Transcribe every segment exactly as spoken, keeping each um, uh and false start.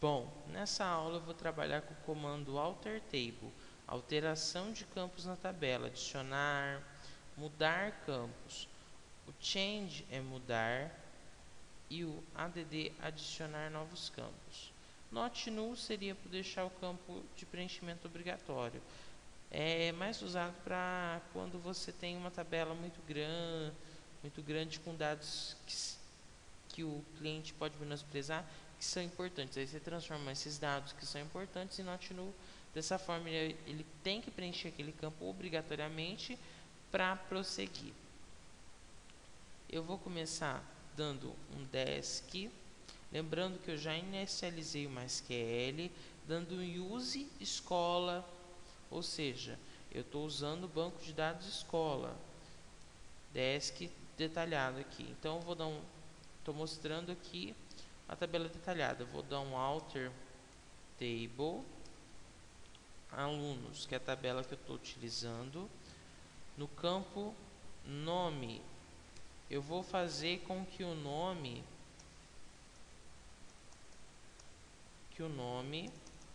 Bom, nessa aula eu vou trabalhar com o comando alter table, alteração de campos na tabela, adicionar, mudar campos. O change é mudar e o add adicionar novos campos. Not null seria para deixar o campo de preenchimento obrigatório. É mais usado para quando você tem uma tabela muito grande, muito grande com dados que, que o cliente pode menosprezar, que são importantes. Aí você transforma esses dados que são importantes em not null. Dessa forma ele, ele tem que preencher aquele campo obrigatoriamente para prosseguir. Eu vou começar dando um desk, lembrando que eu já inicializei o MySQL, dando um use escola, ou seja, eu estou usando o banco de dados escola, desk detalhado aqui. Então eu vou dar um, estou mostrando aqui a tabela detalhada. Eu vou dar um alter table alunos, que é a tabela que eu estou utilizando. No campo nome, eu vou fazer com que o nome que o nome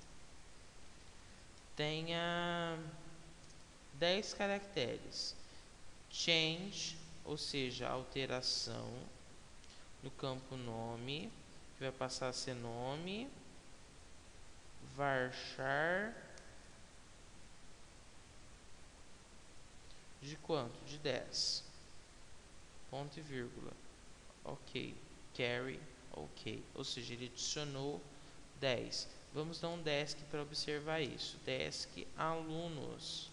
tenha dez caracteres. Change, ou seja, alteração, no campo nome, que vai passar a ser nome, varchar de quanto? De dez. Ponto e vírgula. Ok. Carry, ok. Ou seja, ele adicionou dez. Vamos dar um desk para observar isso. Desk alunos.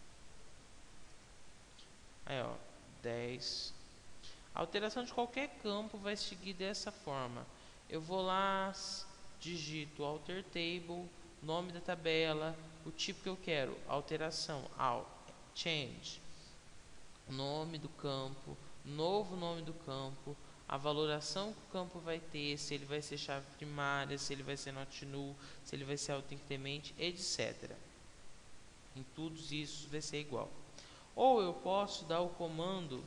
Aí, ó, dez. A alteração de qualquer campo vai seguir dessa forma. Eu vou lá, digito alter table, nome da tabela, o tipo que eu quero, alteração, al, change, nome do campo, novo nome do campo, a valoração que o campo vai ter, se ele vai ser chave primária, se ele vai ser not null, se ele vai ser autoincrement, etcétera. Em todos isso vai ser igual. Ou eu posso dar o comando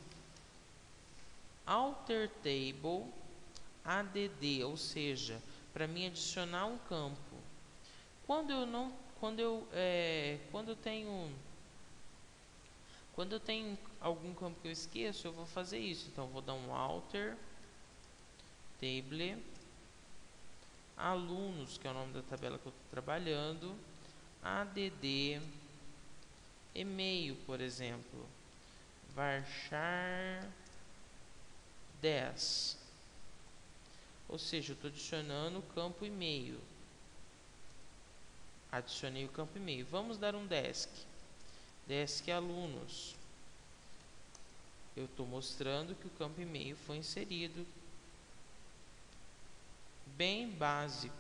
alter table add, ou seja, para mim adicionar um campo. Quando eu não, quando eu, é, quando eu tenho, quando eu tenho algum campo que eu esqueço, eu vou fazer isso. Então eu vou dar um alter table alunos, que é o nome da tabela que eu estou trabalhando, add e-mail, por exemplo, varchar dez, ou seja, eu estou adicionando o campo e-mail. Adicionei o campo e-mail. Vamos dar um desk. Desk alunos. Eu estou mostrando que o campo e-mail foi inserido. Bem básico.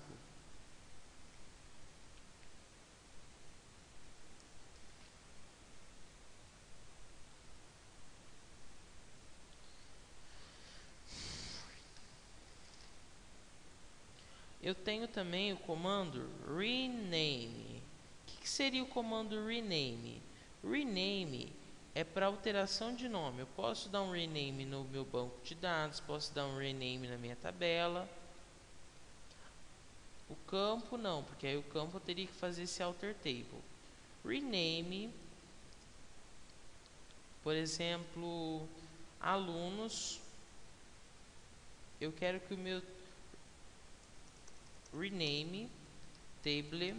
Eu tenho também o comando rename. O que seria o comando rename? Rename é para alteração de nome. Eu posso dar um rename no meu banco de dados, posso dar um rename na minha tabela. O campo não, porque aí o campo eu teria que fazer esse alter table. Rename, por exemplo, alunos. Eu quero que o meu rename table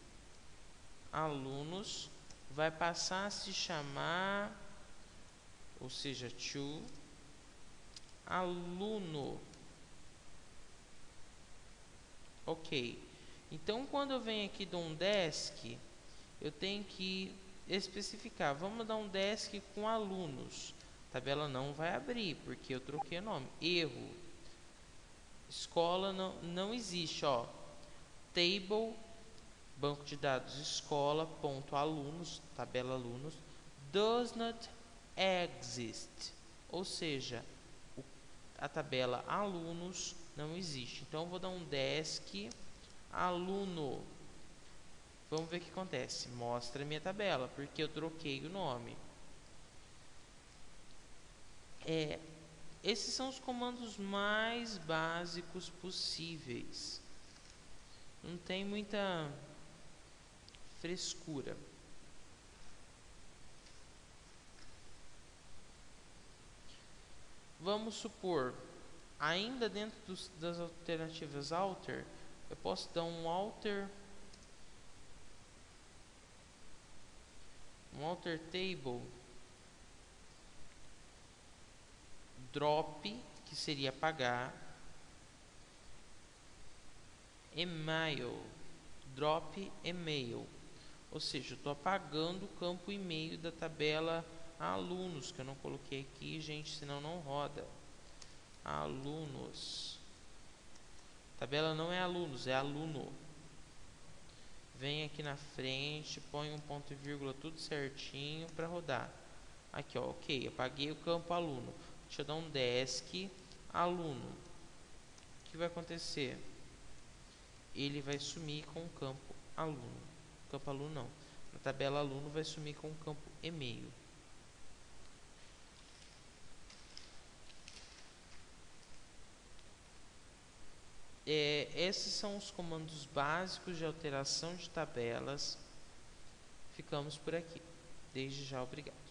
alunos vai passar a se chamar, ou seja, to aluno. Ok. Então quando eu venho aqui de um desk, eu tenho que especificar. Vamos dar um desk com alunos. A tabela não vai abrir porque eu troquei o nome. Erro. Escola não, não existe, ó. Table, banco de dados escola, ponto alunos, tabela alunos, does not exist. Ou seja, o, a tabela alunos não existe. Então eu vou dar um desk aluno. Vamos ver o que acontece. Mostra a minha tabela, porque eu troquei o nome. É... Esses são os comandos mais básicos possíveis. não tem muita frescura. Vamos supor, ainda dentro dos, das alternativas alter, eu posso dar um alter um alter table drop, que seria apagar, email, drop email, ou seja, eu estou apagando o campo e-mail da tabela alunos, que eu não coloquei aqui, gente, senão não roda. Alunos, tabela não é alunos, é aluno. Vem aqui na frente, põe um ponto e vírgula tudo certinho para rodar. Aqui, ó, ok, apaguei o campo aluno. Deixa eu dar um desk aluno. O que vai acontecer? Ele vai sumir com o campo aluno. Campo aluno não. Na tabela aluno vai sumir com o campo e-mail. É, esses são os comandos básicos de alteração de tabelas. Ficamos por aqui. Desde já, obrigado.